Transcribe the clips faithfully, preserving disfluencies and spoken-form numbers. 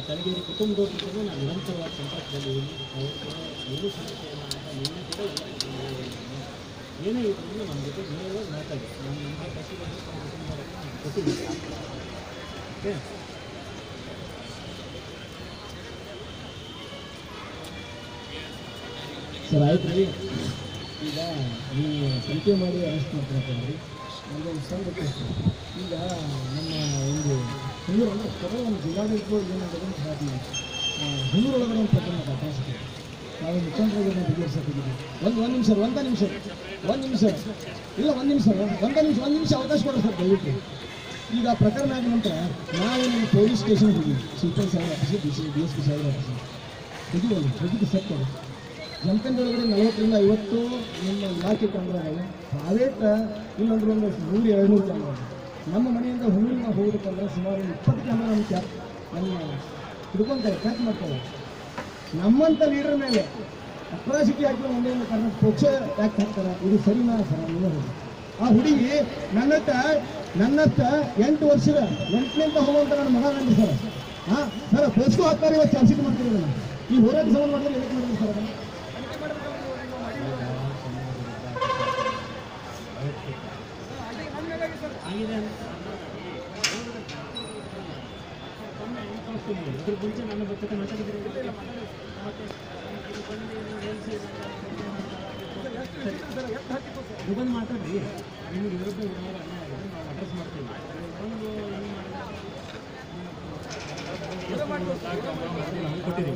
ತಲಗೇರಿ ಕುಟುಂಬದವ್ರ ಜೊತೆ ನಾನು ನಿರಂತರವಾದ ಸಂಪರ್ಕದಲ್ಲಿದ್ದೀನಿ. ಅವ್ರಿಗೆ ಏನೂ ಸಮಸ್ಯೆ ಇಲ್ಲ ಅಂತ ನಿನ್ನೆ ಕೂಡ ಏನೇ ಇದ್ರೂ ನಮ್ಮ ಜೊತೆ ನೇರವಾಗಿ ಮಾತಾಡಿ ನಾನು ನಿಮಗೆ ಕಸಿದಲ್ಲಿ ಕೊಟ್ಟಿದ್ದೀನಿ. ಓಕೆ ಸರ್, ಆಯ್ತು ರೀ. ಈಗ ನೀವು ಸಂಖ್ಯೆ ಮಾಡಿ ಅರೆಸ್ಟ್ ಮಾಡ್ಕೊಳ್ತೀರಿ. ನಮಗೊಂದು ಸಣ್ಣ ಈಗ ನಮ್ಮ ಒಂದು ಹುಡುಗರು ಅಂದರೆ ಕೆಲವು ಒಂದು ಜಿಲ್ಲಾಡಳಿತಗಳು ಏನಾಗಿದೆ ಸಾಧ್ಯ ಹುಡುಗರೊಳಗಡೆ ಒಂದು ಪ್ರಕರಣ ಕಾಣಿಸ್ತೀವಿ. ನಾವು ಮುಖಂಡರಿಗೆ ಬಗೆಹರಿಸೋದಿದ್ದೀವಿ. ಒಂದು ಒಂದು ನಿಮಿಷ ಒಂದು ನಿಮಿಷ ಒಂದು ನಿಮಿಷ ಇಲ್ಲ ಒಂದು ನಿಮಿಷ ಒಂದು ನಿಮಿಷ ಒಂದು ನಿಮಿಷ ಅವಕಾಶ ಕೊಡೋ ಸರ್ ದಯವಿಟ್ಟು. ಈಗ ಪ್ರಕರಣ ಆದ ನಂತರ ನಾವು ನಮ್ಮ ಪೊಲೀಸ್ ಸ್ಟೇಷನ್ಗೆ ಹೋಗಿ ಸೂಪರ್ ಸಾಹೇಬ್ office D C D S P ಸಾಹೇಬ್ ಆಫೀಸು ಹೋಗಿವಲ್ಲ ಹೋಗಿದ್ದು ಸತ್ಯ ಜನಪದೊಳಗಡೆ ನಲವತ್ತರಿಂದ ಐವತ್ತು ನಿಮ್ಮ ಇಲಾಖೆ ಕ್ಯಾಮ್ರಾಗಳು ಪ್ರೈವೇಟ್ ಇಲ್ಲಂದ್ರೆ ಒಂದು ನೂರು ಎರಡು ನೂರು ಕ್ಯಾಮ್ರಾ. ನಮ್ಮ ಮನೆಯಿಂದ ಊರಿಗೆ ನಾವು ಹೋಗ್ಬೇಕಂದ್ರೆ ಸುಮಾರು ಇಪ್ಪತ್ತು ಕ್ಯಾಮ್ರಾ ನಮ್ಮ ಕ್ಯಾಪ್ ನಮ್ಮ ಹಿಡ್ಕೊತಾರೆ ಕ್ಯಾಚ್ ಮಾಡ್ತಾರೆ. ನಮ್ಮಂಥ ಲೀಡರ್ ಮೇಲೆ ಅಟ್ರಾಸಿಟಿ ಹಾಕಿ ಒಂದೇ ಒಂದು ಕಾರಣ ಪಕ್ಷ ಯಾಕೆ ಹಾಕ್ತಾರೆ, ಇದು ಸರಿನಾ ಸರ್? ನೀವು ಹೋಗಿ ಆ ಹುಡುಗಿ ನನ್ನತ್ತ ನನ್ನತ್ತ ಎಂಟು ವರ್ಷದ ಎಂಟನೇಂತ ಹೋಗುವಂತ ನನ್ನ ಮಗ ನಂದು ಸರ್. ಹಾಂ ಸರ್, ಪೋಸ್ಟು ಹಾಕ್ತಾರೆ. ಇವತ್ತು ಚಾನ್ಸಿಟ್ ಮಾಡ್ತೀವಿ ನಾನು ಈ ಹೋರಾಟ ಸಂಬಂಧ ಮಾಡಿದ್ರೆ ಎದಕ್ಕೆ ಮಾಡಿದ್ವಿ ಸರ್? ಇದ್ರ ಮುಂಚೆ ನನ್ನ ಜೊತೆ ಮಾತಾಡಿದ್ರೆ ಬಂದು ಮಾತಾಡ್ರಿ. ನಿಮಗೆ ವಿರುದ್ಧ ನಾವು ಅಡ್ರೆಸ್ ಮಾಡ್ತೀವಿ. ಒಂದು ಕೊಟ್ಟಿದ್ದೀವಿ.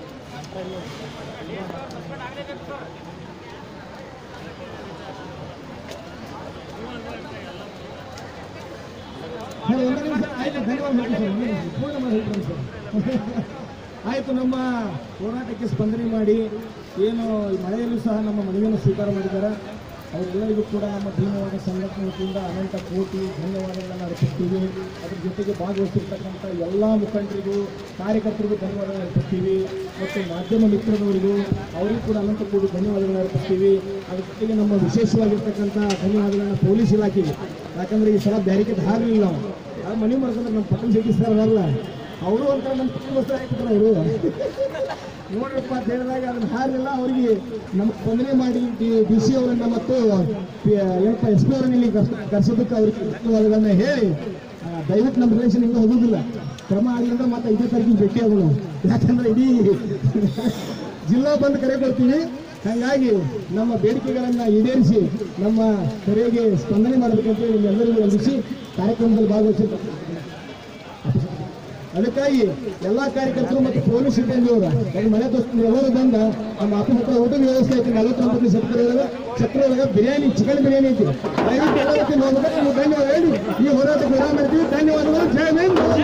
ಆಯಿತು, ನಮ್ಮ ಹೋರಾಟಕ್ಕೆ ಸ್ಪಂದನೆ ಮಾಡಿ ಏನು ಮಳೆಯಲ್ಲೂ ಸಹ ನಮ್ಮ ಮನವಿಯನ್ನು ಸ್ವೀಕಾರ ಮಾಡಿದ್ದಾರೆ. ಅವರೆಲ್ಲರಿಗೂ ಕೂಡ ನಮ್ಮ ಭೀಮವಾದ ಸಂಘಟನೆ ವತಿಯಿಂದ ಅನಂತ ಕೋಟಿ ಧನ್ಯವಾದಗಳನ್ನು ಅರ್ಪಿಸ್ತೀವಿ. ಅದ್ರ ಜೊತೆಗೆ ಭಾಗವಹಿಸಿರ್ತಕ್ಕಂಥ ಎಲ್ಲ ಮುಖಂಡರಿಗೂ ಕಾರ್ಯಕರ್ತರಿಗೂ ಧನ್ಯವಾದಗಳನ್ನು ಅರ್ಪಿಸ್ತೀವಿ. ಮತ್ತು ಮಾಧ್ಯಮ ಮಿತ್ರರವರಿಗೂ ಅವರಿಗೂ ಕೂಡ ಅನಂತ ಕೋಟಿ ಧನ್ಯವಾದಗಳನ್ನು ಅರ್ಪಿಸ್ತೀವಿ. ಅದ್ರ ಜೊತೆಗೆ ನಮ್ಮ ವಿಶೇಷವಾಗಿರ್ತಕ್ಕಂಥ ಧನ್ಯವಾದಗಳನ್ನು ಪೊಲೀಸ್ ಇಲಾಖೆಗೆ, ಯಾಕಂದರೆ ಈ ಸಲ ಬ್ಯಾರಿಕೇಡ್ ಹಾರಲಿಲ್ಲ. ನಾವು ಅದು ಮನೆ ಮಾಡ್ಕೊಂಡ್ರೆ ನಮ್ಮ ಪಟ್ಟಣ ಜಗ್ಗಿ ಸರ್ ಅವರಲ್ಲ, ಅವರು ಅಂತ ನಮ್ಮ ಪಟ್ಟಣ ವಸ್ತ್ರ ಹಾಕಿದ್ರು. ಅವರು ನೋಡ್ರಪ್ಪ ಅಂತ ಹೇಳಿದಾಗ ಅದನ್ನು ಹಾರಲಿಲ್ಲ. ಅವರಿಗೆ ನಮಗೆ ಸ್ಪಂದನೆ ಮಾಡಿ ಡಿ ಡಿ ಸಿ ಅವರನ್ನು ಮತ್ತು ಏನಪ್ಪ ಎಸ್ ಪಿ ಅವರನ್ನು ಇಲ್ಲಿ ಕರೆಸೋದಕ್ಕೆ ಅವ್ರಿಗೆ ಧನ್ಯವಾದಗಳನ್ನ ಹೇಳಿ, ದಯವಿಟ್ಟು ನಮ್ಮ ರಿಲೇಷನ್ ಹಿಂಗೆ ಹೋಗೋದಿಲ್ಲ. ಕ್ರಮ ಆಗಲಿಲ್ಲ ಮತ್ತೆ ಐದನೇ ತಾರೀಕಿಗೆ ಭೇಟಿ ಆಗೋಣ. ಯಾಕಂದ್ರೆ ಇಡೀ ಜಿಲ್ಲಾ ಬಂದು ಕರೆ ಕೊಡ್ತೀವಿ. ಹಾಗಾಗಿ ನಮ್ಮ ಬೇಡಿಕೆಗಳನ್ನು ಈಡೇರಿಸಿ ನಮ್ಮ ಕರೆಗೆ ಸ್ಪಂದನೆ ಮಾಡಬೇಕಂತ ನಿಮ್ಮೆಲ್ಲರಿಗೂ ವಂದಿಸಿ ಕಾರ್ಯಕ್ರಮದಲ್ಲಿ ಭಾಗವಹಿಸಿರ್ತಾರೆ. ಅದಕ್ಕಾಗಿ ಎಲ್ಲ ಕಾರ್ಯಕರ್ತರು ಮತ್ತು ಪೊಲೀಸ್ ಸಿಬ್ಬಂದಿಯವರು ಮನೆ ದೋಸ್ತ ಎಲ್ಲರೂ ಬಂದ ನಮ್ಮ ಆಫೀಸ್ ಹತ್ರ ಊಟದ ವ್ಯವಸ್ಥೆ ಐತಿ. ನಲವತ್ತೊಂಬತ್ತು sector sector biryani chicken biryani ಐತಿ. ದಯವಿಟ್ಟು ಎಲ್ಲದಕ್ಕೆ ನೋಡ್ಬೇಕು. ಧನ್ಯವಾದ ಹೇಳಿ ಈ ಹೋರಾಟಕ್ಕೆ ವಿರಾಮ ಮಾಡ್ತೀವಿ. ಧನ್ಯವಾದಗಳು. ಜೈ ಹಿಂದ್.